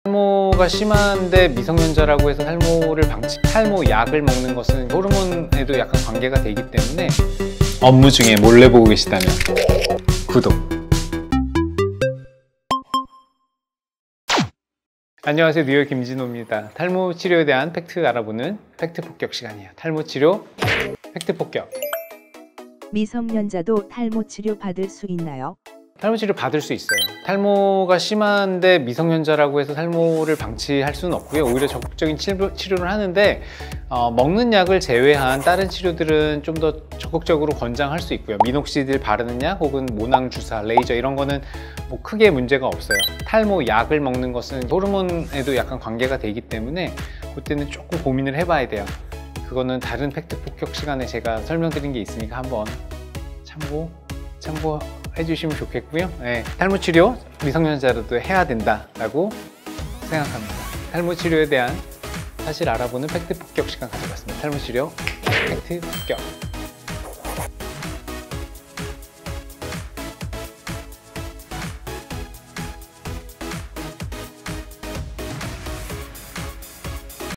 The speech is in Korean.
탈모가 심한데 미성년자라고 해서 탈모를 탈모 약을 먹는 것은 호르몬에도 약간 관계가 되기 때문에 업무 중에 몰래 보고 계시다면 구독. 안녕하세요, 뉴욕 김진호입니다. 탈모 치료에 대한 팩트 알아보는 팩트 폭격 시간이에요. 탈모 치료 팩트 폭격. 미성년자도 탈모 치료 받을 수 있나요? 탈모 치료 받을 수 있어요. 탈모가 심한데 미성년자라고 해서 탈모를 방치할 수는 없고요. 오히려 적극적인 치료를 하는데 먹는 약을 제외한 다른 치료들은 좀 더 적극적으로 권장할 수 있고요. 미녹시딜 바르는 약 혹은 모낭 주사, 레이저 이런 거는 뭐 크게 문제가 없어요. 탈모 약을 먹는 것은 호르몬에도 약간 관계가 되기 때문에 그때는 조금 고민을 해봐야 돼요. 그거는 다른 팩트 폭격 시간에 제가 설명드린 게 있으니까 한번 참고해 주시면 좋겠고요. 네, 탈모 치료 미성년자라도 해야 된다라고 생각합니다. 탈모 치료에 대한 사실 알아보는 팩트 폭격 시간 가져봤습니다. 탈모 치료 팩트 폭격.